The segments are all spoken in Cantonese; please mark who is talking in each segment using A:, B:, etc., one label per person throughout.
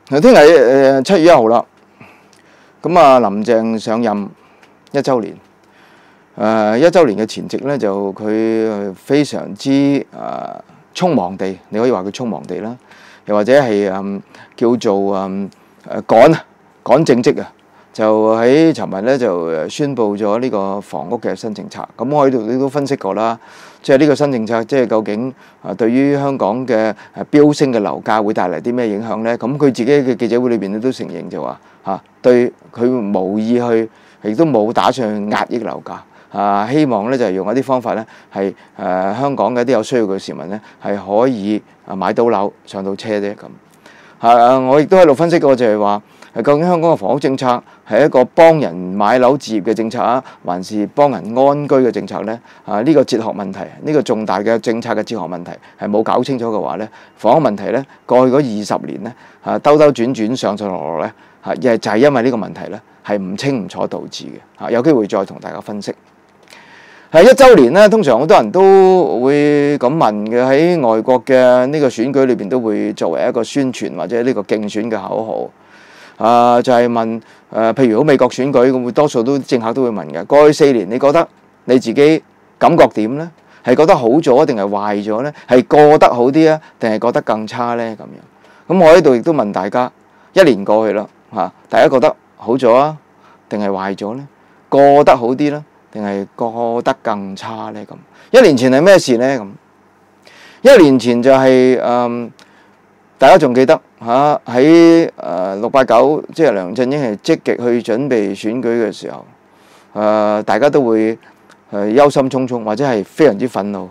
A: 聽日7月1號啦，咁啊林鄭上任1週年，1週年嘅前夕咧就佢非常之匆忙地，你可以話佢匆忙地啦，又或者係叫做趕政績啊，就喺尋日咧就宣布咗呢個房屋嘅新政策。咁我喺度都分析過啦，即係呢個新政策即係究竟對於香港嘅飆升嘅樓價會帶嚟啲咩影響咧？咁佢自己嘅記者會裏邊都承認就話對佢無意去，亦都冇打算去壓抑樓價。希望咧就係用一啲方法咧，係香港嘅一啲有需要嘅市民咧，係可以買到樓上到車啫咁。我亦都喺度分析過就係話，究竟香港嘅房屋政策係一個幫人買樓置業嘅政策啊，還是幫人安居嘅政策咧？呢個哲學問題，呢個重大嘅政策嘅哲學問題係冇搞清楚嘅話咧，房屋問題咧過去嗰20年咧兜兜轉轉上上落落咧就係因為呢個問題咧係唔清唔楚導致嘅。有機會再同大家分析。1週年咧，通常好多人都會咁問嘅，喺外國嘅呢個選舉裏邊都會作為一個宣傳或者呢個競選嘅口號。就係問譬如好美國選舉咁，多數都政客都會問嘅。過去4年，你覺得你自己感覺點呢？係覺得好咗定係壞咗呢？係過得好啲啊，定係覺得更差呢？咁樣咁我喺度亦都問大家，1年過去啦大家覺得好咗啊，定係壞咗呢？過得好啲啦，定係過得更差呢？咁1年前係咩事呢？咁1年前就係大家仲記得喺689，即係梁振英係積極去準備選舉嘅時候，大家都會憂心忡忡，或者係非常之憤怒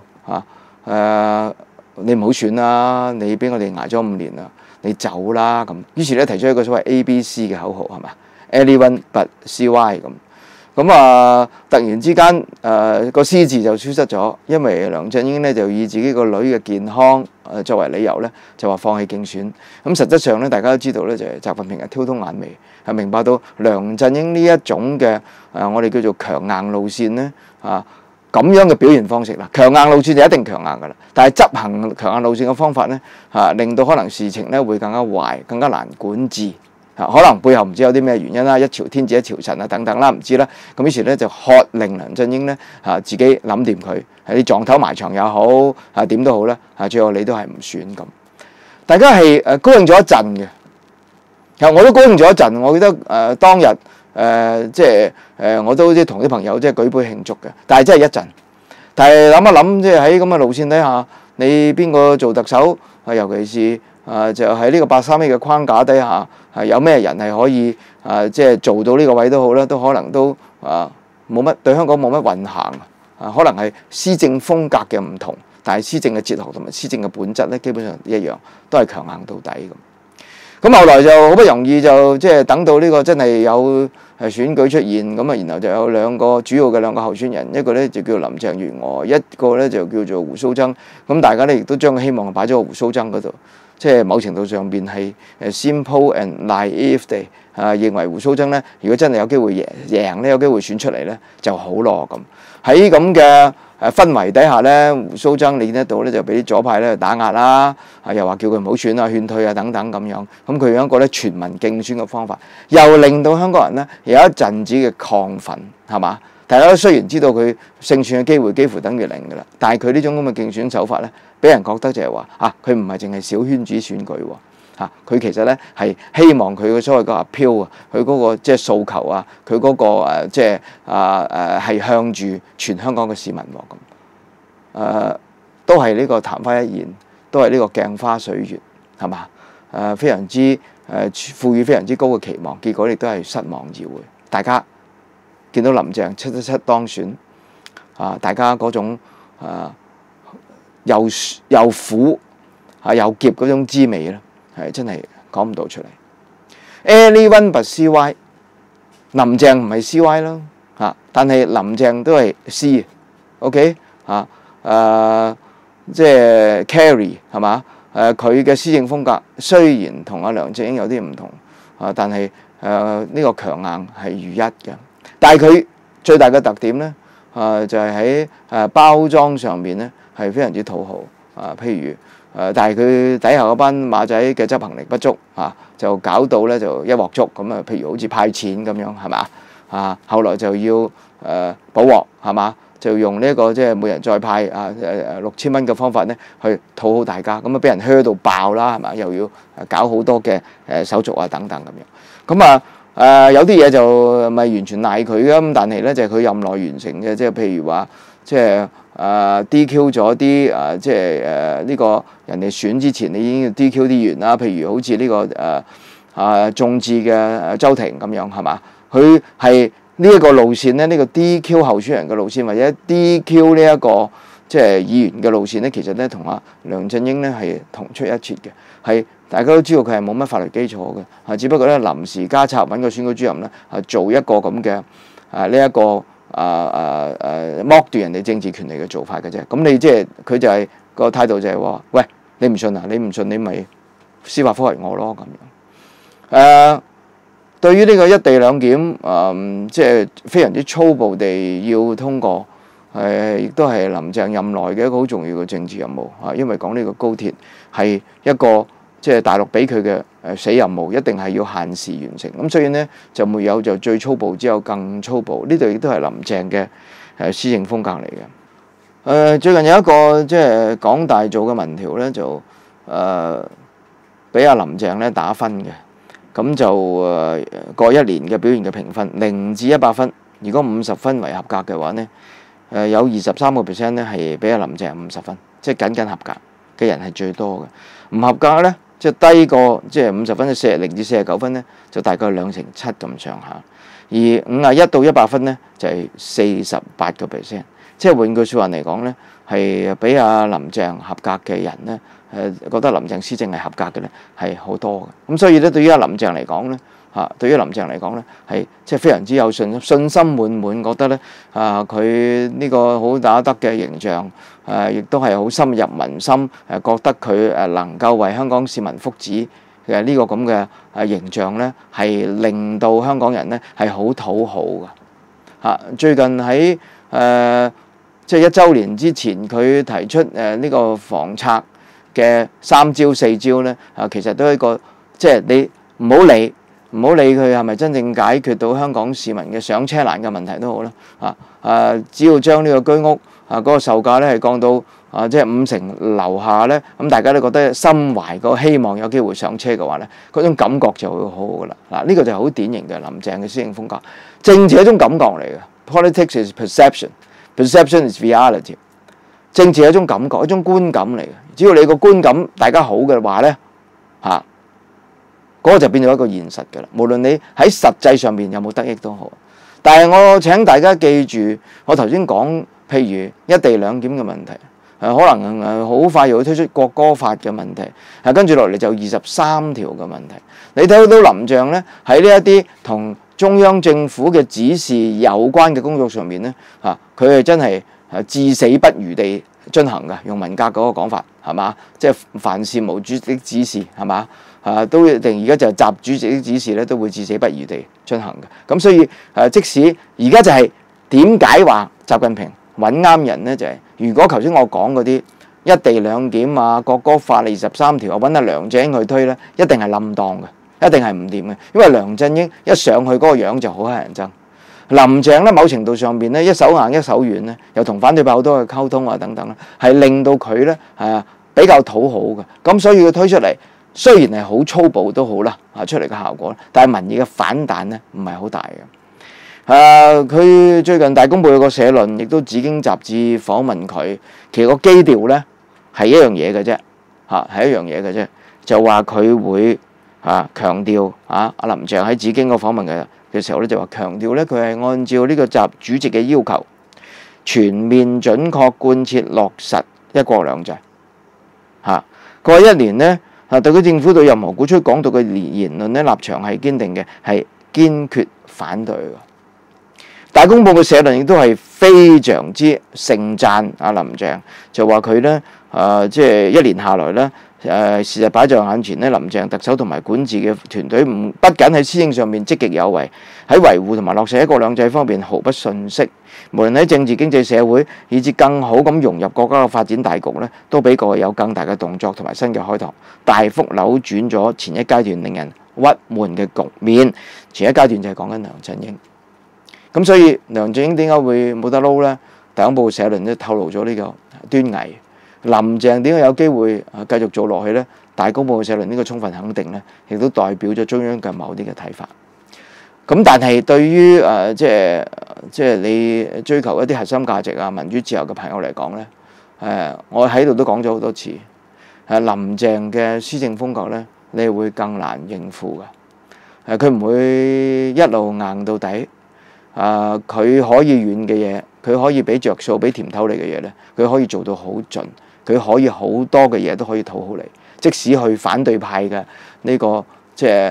A: 你唔好選啦，你俾我哋捱咗5年啦，你走啦咁。於是咧提出一個所謂 ABC 嘅口號係嘛 ，Anyone but CY 咁。突然之間個 C 字就消失咗，因為梁振英咧就以自己個女嘅健康作為理由咧，就話放棄競選。咁實質上咧，大家都知道咧，就係習近平係挑通眼眉，係明白到梁振英呢一種嘅我哋叫做強硬路線咧咁樣嘅表現方式啦。強硬路線就一定強硬噶啦，但係執行強硬路線嘅方法咧令到可能事情咧會更加壞，更加難管治。可能背後唔知有啲咩原因啦，一朝天子一朝臣等等啦，唔知啦。咁於是咧就喝令梁振英咧自己諗掂佢，係你撞頭埋牆也好點都好啦最後你都係唔選咁。大家係高興咗一陣嘅，其實我都高興咗一陣。我記得當日我都同啲朋友即係舉杯慶祝嘅，但係真係一陣。但係諗一諗，即係喺咁嘅路線底下，你邊個做特首尤其是就喺呢個831嘅框架底下，有咩人係可以即係做到呢個位都好啦，都可能都冇乜對香港冇乜運行可能係施政風格嘅唔同，但係施政嘅哲學同埋施政嘅本質咧，基本上一樣，都係強硬到底咁。咁後來就好不容易就即係等到呢個真係有選舉出現咁然後就有主要嘅兩個候選人，一個咧就叫林鄭月娥，一個咧就叫做胡鬚曾。咁大家咧亦都將希望擺咗個胡鬚曾嗰度。即係某程度上邊係simple and naive 地認為胡鬚曾咧，如果真係有機會贏咧，有機會選出嚟咧就好咯咁。喺咁嘅氛圍底下咧，胡鬚曾你見得到咧就俾啲左派咧打壓啦，又話叫佢唔好選啊、勸退啊等等咁樣。咁佢用一個咧全民競選嘅方法，又令到香港人咧有一陣子嘅亢奮係嘛？大家都雖然知道佢勝選嘅機會幾乎等於0㗎啦，但係佢呢種咁嘅競選手法咧，俾人覺得就係話佢唔係淨係小圈子選舉喎佢其實咧係希望佢嘅所謂個 appeal 佢嗰個即係訴求佢嗰個即係係向住全香港嘅市民咁都係呢個曇花一現，都係呢個鏡花水月係嘛非常之賦予非常之高嘅期望，結果亦都係失望而回。大家見到林鄭777當選大家嗰種又苦又澀嗰種滋味咧，係真係講唔到出嚟。Anyone but CY， 林鄭唔係 CY 咯但係林鄭都係 C，OK 即係 Carrie 係嘛佢嘅施政風格雖然同阿梁振英有啲唔同但係呢個強硬係如一嘅。但係佢最大嘅特點咧就係喺包裝上面咧係非常之討好譬如但係佢底下嗰班馬仔嘅執行力不足就搞到咧就一鑊粥咁啊！譬如好似派錢咁樣係嘛後來就要補鑊係嘛，就用呢個即係每人再派6000蚊嘅方法咧去討好大家，咁啊俾人噓到爆啦係嘛，又要搞好多嘅手續等等咁樣，咁有啲嘢就咪完全賴佢嘅，咁但係咧就係佢任內完成嘅，即係譬如話即係DQ 咗啲即係呢個人哋選之前你已經要 DQ 啲員啦，譬如好似呢個眾志嘅周庭咁樣係嘛，佢係呢一個路線咧，呢個 DQ 候選人嘅路線或者 DQ 呢一個即係議員嘅路線咧，其實咧同梁振英咧係同出一轍嘅，係大家都知道佢係冇乜法律基礎嘅，只不過咧臨時加插揾個選舉主任咧做一個咁嘅呢一個剝奪人哋政治權利嘅做法嘅啫。咁你即係佢就係個態度就係話，喂，你唔信你唔信你咪司法覆核我咯咁樣。對於呢個一地兩檢即係非常之粗暴地要通過，亦都係林鄭任內嘅一個好重要嘅政治任務因為講呢個高鐵係一個即係大陸俾佢嘅死任務，一定係要限時完成。咁所以呢，就沒有就最粗暴，只有更粗暴。呢度亦都係林鄭嘅施政風格嚟嘅。最近有一個即係港大做嘅民調呢，就俾阿林鄭咧打分嘅。咁就過一年嘅表現嘅評分0至100分，如果50分為合格嘅話呢，有23% 咧係俾阿林鄭50分，即係僅僅合格嘅人係最多嘅。唔合格呢，即係低過即係50分嘅0至49分呢，就大概2成7咁上下。而51到100分呢，就係48%。即係換句説話嚟講呢，係俾阿林鄭合格嘅人呢，覺得林鄭施政係合格嘅呢，係好多嘅。咁所以咧，對於阿林鄭嚟講呢，對於林鄭嚟講呢，係即係非常之有信心滿滿，覺得呢佢呢個好打得嘅形象，亦都係好深入民心，覺得佢能夠為香港市民福祉嘅呢個咁嘅形象呢，係令到香港人呢係好討好嘅。最近喺即係1週年之前，佢提出呢個房策嘅3招4招呢，其實都係一個即係你唔好理佢係咪真正解決到香港市民嘅上車難嘅問題都好啦。只要將呢個居屋嗰個售價呢係降到即係5成樓下呢，咁大家都覺得心懷個希望有機會上車嘅話呢，嗰種感覺就會好好噶啦。呢個就係好典型嘅林鄭嘅施政風格。政治係一種感覺嚟嘅 ，politics is perception，perception is reality。政治係一種感覺，一種觀感嚟嘅。只要你個觀感大家好嘅話呢，嗰個就變咗一個現實㗎啦。無論你喺實際上面有冇得益都好。但係我請大家記住，我頭先講譬如一地兩檢嘅問題，可能好快又會推出國歌法嘅問題，跟住落嚟就23條嘅問題。你睇到林鄭呢，喺呢一啲同中央政府嘅指示有關嘅工作上面呢，佢係真係至死不渝地進行嘅，用文革嗰個講法係嘛？即係凡事毛主席的指示係嘛？都一定而家就係習主席的指示咧，都會至死不渝地進行嘅。咁所以即使而家就係點解話習近平揾啱人呢？就係如果頭先我講嗰啲一地兩檢國歌法23條，我揾阿梁振英去推呢，一定係冧檔嘅，一定係唔掂嘅。因為梁振英一上去嗰個樣就好乞人憎。林鄭咧，某程度上邊咧，一手硬一手軟咧，又同反對派好多嘅溝通等等咧，係令到佢咧比較討好嘅。咁所以佢推出嚟，雖然係好粗暴都好啦，出嚟嘅效果，但係民意嘅反彈咧唔係好大嘅。佢最近大公報有個社論，亦都紫荊雜誌訪問佢，其實個基調咧係一樣嘢嘅啫，係一樣嘢嘅啫，就話佢會強調阿林鄭喺紫荊個訪問嘅時候咧，就話強調咧，佢係按照呢個習主席嘅要求，全面準確貫徹落實一國兩制。過去1年呢，特區政府對任何鼓吹港獨嘅言論咧，立場係堅定嘅，係堅決反對嘅。大公報嘅社論亦都係非常之盛讚阿林鄭，就話佢咧即係1年下來咧， 事實擺在眼前咧，林鄭特首同埋管治嘅團隊不僅喺施政上面積極有為，喺維護同埋落實一國兩制方面毫不遜色。無論喺政治、經濟、社會，以至更好咁融入國家嘅發展大局咧，都比過去有更大嘅動作同埋新嘅開拓，大幅扭轉咗前一階段令人鬱悶嘅局面。前一階段就係講緊梁振英。咁所以梁振英點解會冇得撈呢？大公報社論都透露咗呢個端倪。林鄭點解有機會繼續做落去呢？大公報社論呢個充分肯定呢，亦都代表咗中央嘅某啲嘅睇法。咁但係對於即係你追求一啲核心價值啊、民主自由嘅朋友嚟講呢，我喺度都講咗好多次，林鄭嘅施政風格呢，你會更難應付嘅。佢唔會一路硬到底。佢可以遠嘅嘢，佢可以俾着數、俾甜頭你嘅嘢呢，佢可以做到好盡，佢可以好多嘅嘢都可以討好你。即使去反對派嘅呢個即係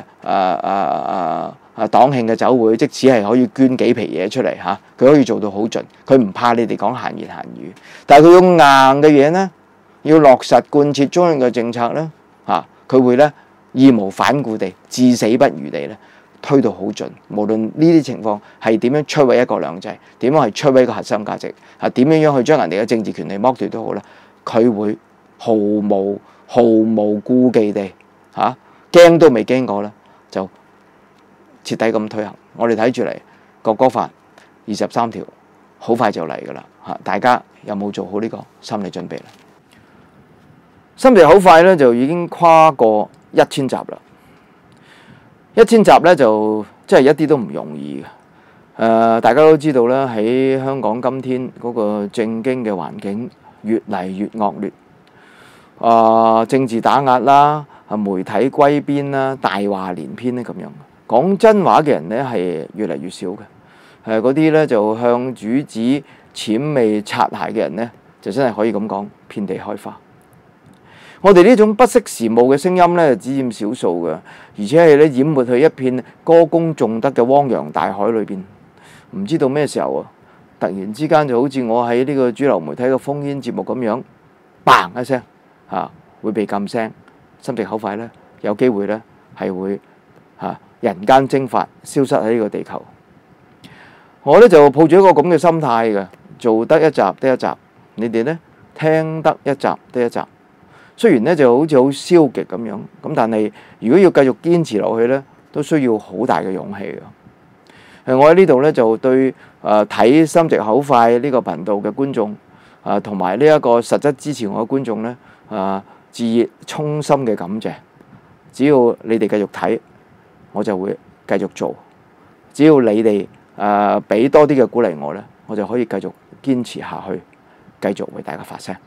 A: 黨慶嘅酒會，即使係可以捐幾皮嘢出嚟嚇，佢可以做到好盡，佢唔怕你哋講閒言閒語。但係佢要硬嘅嘢呢，要落實貫徹中央嘅政策呢，佢會呢義無反顧地、至死不渝地呢推到好盡。無論呢啲情況係點樣摧毀一國兩制，點樣係摧毀個核心價值，點樣去將人哋嘅政治權利剝奪都好啦，佢會毫無顧忌地驚都未驚過啦，就徹底咁推行。我哋睇住嚟國歌法23條好快就嚟㗎啦，大家有冇做好呢個心理準備咧？心地好快咧，就已經跨過1000集啦。1000集咧就真係一啲都唔容易嘅。大家都知道啦，喺香港今天嗰個政經嘅環境越嚟越惡劣，政治打壓啦，媒體歸邊啦，大話連篇咧咁樣。講真話嘅人咧係越嚟越少嘅。嗰啲咧就向主子諂媚擦鞋嘅人咧，就真係可以咁講，遍地開花。我哋呢種不識時務嘅聲音咧，只佔少數嘅，而且係咧淹沒去一片歌功頌德嘅汪洋大海裏邊。唔知道咩時候突然之間就好似我喺呢個主流媒體嘅烽煙節目咁樣，嘭一聲會被禁聲，心直口快咧，有機會咧係會人間蒸發，消失喺呢個地球。我咧就抱住一個咁嘅心態嘅，做得一集得一集，你哋咧聽得一集得一集。雖然咧就好似好消極咁樣，咁但係如果要繼續堅持落去咧，都需要好大嘅勇氣嘅。我喺呢度咧就對睇心直口快呢個頻道嘅觀眾同埋呢一個實質支持我嘅觀眾咧致以衷心嘅感謝。只要你哋繼續睇，我就會繼續做。只要你哋俾多啲嘅鼓勵我咧，我就可以繼續堅持下去，繼續為大家發聲。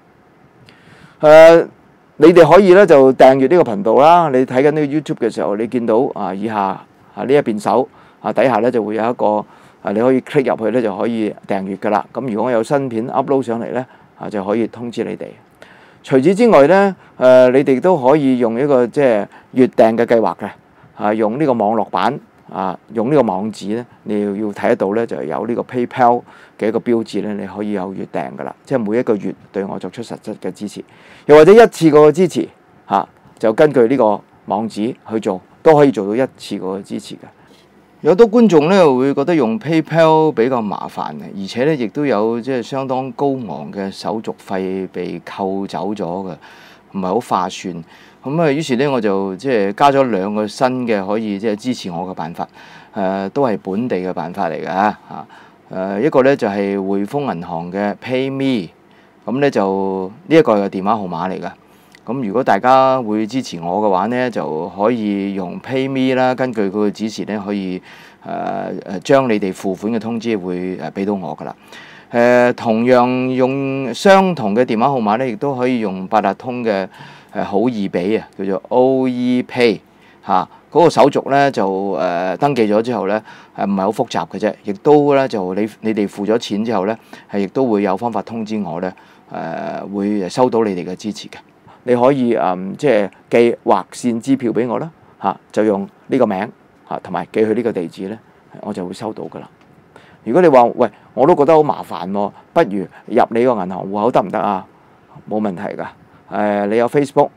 A: 你哋可以咧就訂閱呢個頻道啦。你睇緊呢個 YouTube 嘅時候，你見到以下呢一邊手底下咧就會有一個你可以 click 入去咧就可以訂閱噶啦。咁如果我有新片 upload 上嚟咧就可以通知你哋。除此之外咧你哋都可以用一個即係月訂嘅計劃嘅用呢個網絡版用呢個網址咧，你要睇得到咧就有呢個 PayPal 嘅一個標誌咧，你可以有月訂噶啦，即係每一個月對我作出實質嘅支持，又或者一次過嘅支持就根據呢個網址去做，都可以做到一次過嘅支持嘅。有好多觀眾咧會覺得用 PayPal 比較麻煩嘅，而且咧亦都有即係相當高昂嘅手續費被扣走咗嘅，唔係好划算。咁於是咧我就即係加咗2個新嘅可以即係支持我嘅辦法，都係本地嘅辦法嚟㗎。一個咧就係匯豐銀行嘅 PayMe，咁咧就呢一個係個電話號碼嚟㗎。咁如果大家會支持我嘅話呢，就可以用 PayMe 啦，根據佢嘅指示咧，可以將你哋付款嘅通知會俾到我㗎啦。同樣用相同嘅電話號碼咧，亦都可以用八達通嘅好易俾叫做 OE Pay 嗰個手續咧就登記咗之後咧唔係好複雜嘅啫，亦都咧就你哋付咗錢之後咧亦都會有方法通知我咧會收到你哋嘅支持嘅。你可以即係寄劃線支票俾我啦就用呢個名同埋寄去呢個地址咧，我就會收到㗎啦。如果你話喂，我都覺得好麻煩喎，不如入你個銀行戶口得唔得啊？冇問題㗎。你有 Facebook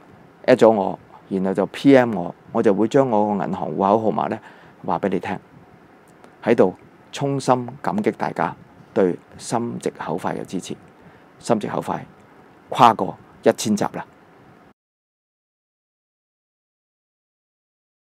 A: at 咗我，然後就 PM 我，我就會將我個銀行戶口號碼呢話俾你聽。喺度衷心感激大家對心直口快嘅支持，心直口快跨過1000集啦！